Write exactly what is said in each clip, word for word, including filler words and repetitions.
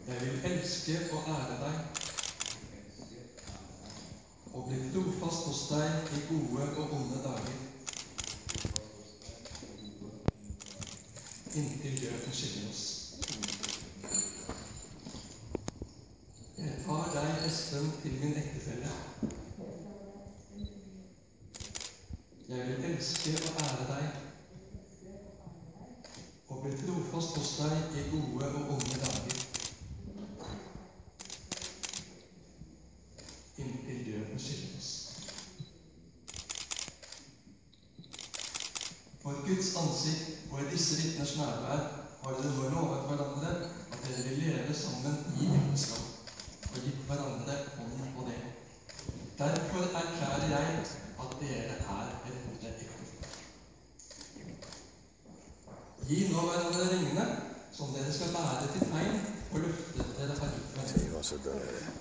Jeg vil elske og ære deg, og bli trofast hos deg i gode og onde dager, inntil døden skiller oss. Jeg tar deg, Espen, til min ektefelle. Jeg vil elske og ære deg, og bli trofast hos deg i gode og onde dager, inntil døden skiller oss. For Guds ansikt og i disse vitners nærvær har dere nå lovet hverandre at dere vil leve sammen i ekteskap, og gitt hverandre hånd på det. Derfor erklærer jeg at dere er et ekteskap. Gi nå hverandre ringene, som dere skal bære til tegn og løfte dere har gitt hverandre.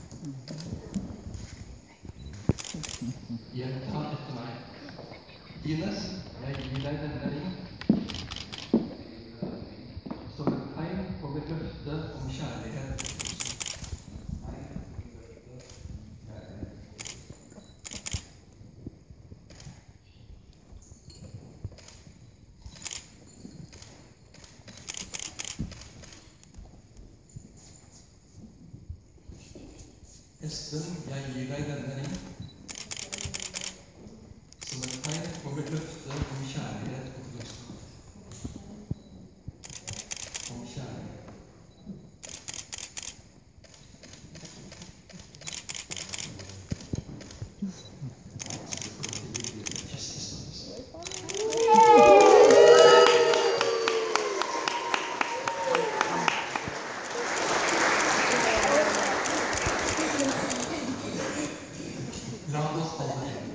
Gjenta etter meg. Ines, jeg gir deg denne ring, som et tegn og et løfte om kjærlighet. Espen, jeg gir deg denne ring, som et tegn og et løfte om kjærlighet og troskap. Om kjærlighet. La oss alle